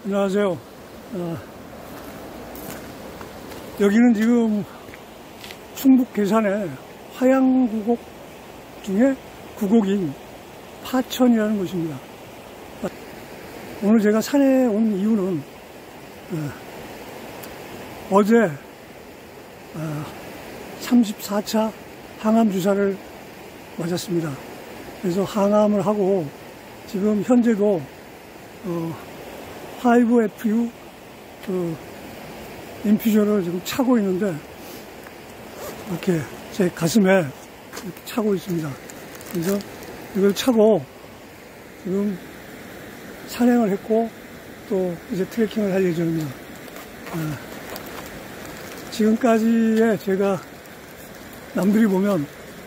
안녕하세요. 여기는 지금 충북 괴산의 화양구곡 중에 구곡인 파천이라는 곳입니다. 오늘 제가 산에 온 이유는 어제 34차 항암 주사를 맞았습니다. 그래서 항암을 하고 지금 현재도 5FU 인퓨저를 지금 차고 있는데 이렇게 제 가슴에 이렇게 차고 있습니다. 그래서 이걸 차고 지금 산행을 했고 또 이제 트레킹을 할 예정입니다. 지금까지의 제가 남들이 보면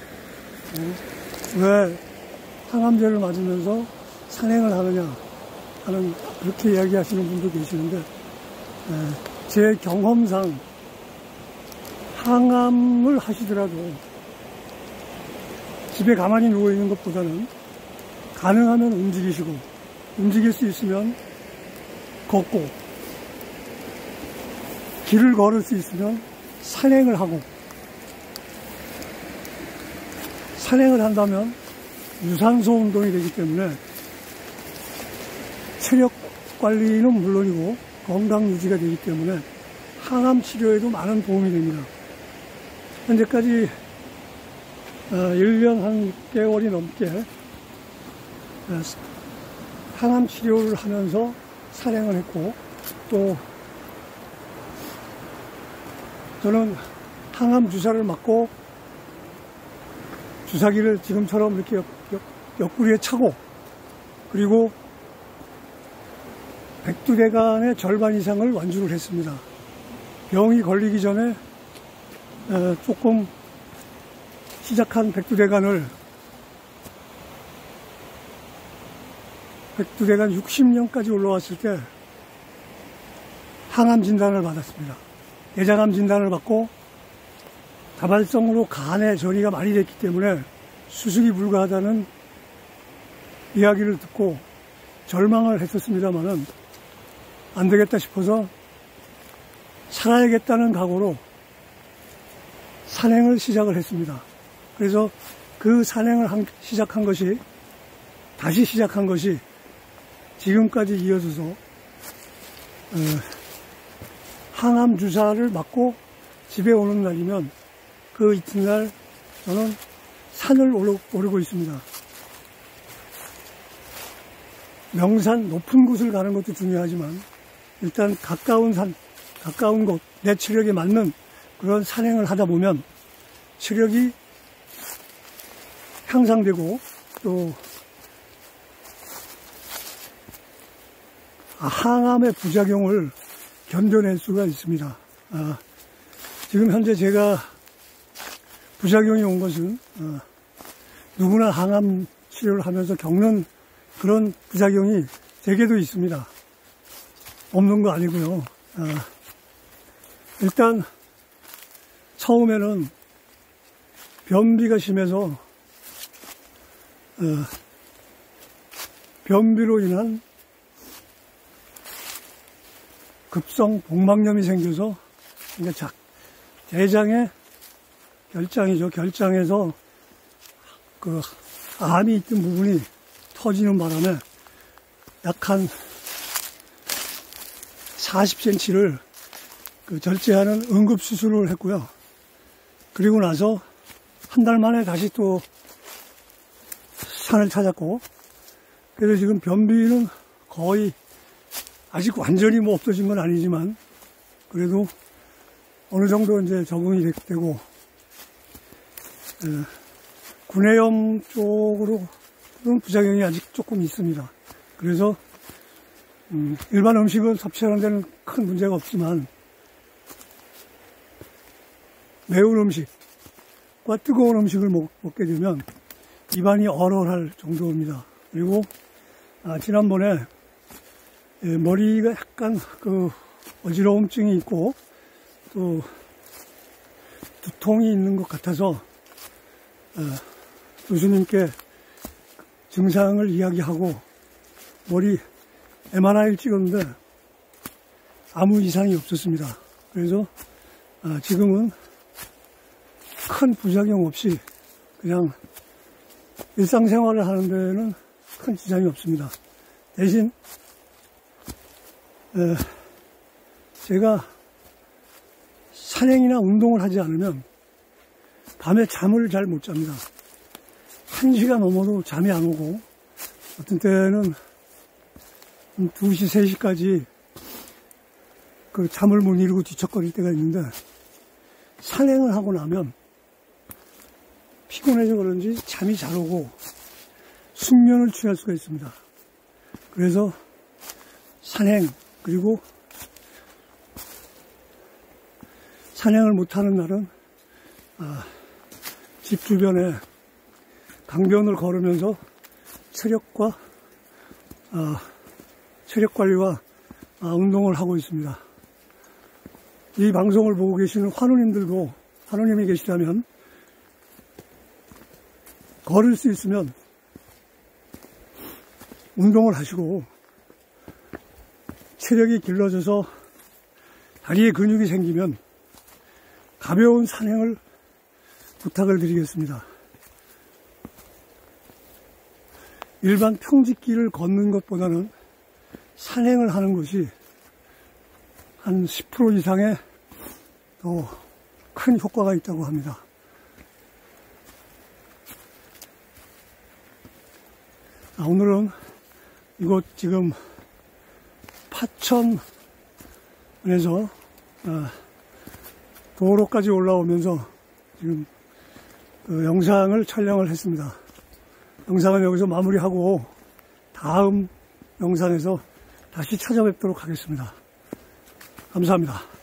왜 항암제를 맞으면서 산행을 하느냐 하는 그렇게 이야기하시는 분도 계시는데 제 경험상 항암을 하시더라도 집에 가만히 누워있는 것보다는 가능하면 움직이시고 움직일 수 있으면 걷고 길을 걸을 수 있으면 산행을 하고 산행을 한다면 유산소 운동이 되기 때문에 체력 관리는 물론이고 건강 유지가 되기 때문에 항암 치료에도 많은 도움이 됩니다. 현재까지 1년 한 6개월이 넘게 항암 치료를 하면서 산행을 했고 또 저는 항암 주사를 맞고 주사기를 지금처럼 이렇게 옆구리에 차고 그리고 백두대간의 절반 이상을 완주를 했습니다. 병이 걸리기 전에 조금 시작한 백두대간 60년까지 올라왔을 때 항암 진단을 받았습니다. 대장암 진단을 받고 다발성으로 간에 전이가 많이 됐기 때문에 수술이 불가하다는 이야기를 듣고 절망을 했었습니다만은 안 되겠다 싶어서 살아야겠다는 각오로 산행을 시작을 했습니다. 그래서 그 산행을 다시 시작한 것이 지금까지 이어져서 항암 주사를 맞고 집에 오는 날이면 그 이튿날 저는 산을 오르고 있습니다. 명산 높은 곳을 가는 것도 중요하지만 일단 가까운 곳, 내 체력에 맞는 그런 산행을 하다 보면 체력이 향상되고 또 항암의 부작용을 견뎌낼 수가 있습니다. 지금 현재 제가 부작용이 온 것은 누구나 항암 치료를 하면서 겪는 그런 부작용이 제게도 있습니다. 없는 거 아니고요. 일단 처음에는 변비가 심해서 변비로 인한 급성 복막염이 생겨서 그러니까 대장에 결장에서 그 암이 있던 부분이 터지는 바람에 약 한 40cm를 절제하는 응급수술을 했고요. 그리고 나서 한 달 만에 다시 또 산을 찾았고, 그래서 지금 변비는 거의 아직 완전히 없어진 건 아니지만, 그래도 어느 정도 이제 적응이 되고, 구내염 쪽으로 그런 부작용이 아직 조금 있습니다. 그래서 일반 음식을 섭취하는 데는 큰 문제가 없지만 매운 음식과 뜨거운 음식을 먹게 되면 입안이 얼얼할 정도입니다. 그리고 지난번에 머리가 약간 어지러움증이 있고 또 두통이 있는 것 같아서 교수님께 증상을 이야기하고 머리 MRI를 찍었는데 아무 이상이 없었습니다. 그래서 지금은 큰 부작용 없이 그냥 일상생활을 하는 데는 큰 지장이 없습니다. 대신 제가 산행이나 운동을 하지 않으면 밤에 잠을 잘 못 잡니다. 1시가 넘어도 잠이 안 오고 어떤 때는 2시, 3시까지 그 잠을 못 이루고 뒤척거릴 때가 있는데 산행을 하고 나면 피곤해서 그런지 잠이 잘 오고 숙면을 취할 수가 있습니다. 그래서 산행 그리고 산행을 못하는 날은 집 주변에 강변을 걸으면서 체력 관리와 운동을 하고 있습니다. 이 방송을 보고 계시는 환우님들도 환우님이 계시다면 걸을 수 있으면 운동을 하시고 체력이 길러져서 다리에 근육이 생기면 가벼운 산행을 부탁을 드리겠습니다. 일반 평지길을 걷는 것보다는 산행을 하는 것이 한 10% 이상의 더 큰 효과가 있다고 합니다. 오늘은 이곳 지금 파천에서 도로까지 올라오면서 지금 영상을 촬영을 했습니다. 영상은 여기서 마무리하고 다음 영상에서 다시 찾아뵙도록 하겠습니다. 감사합니다.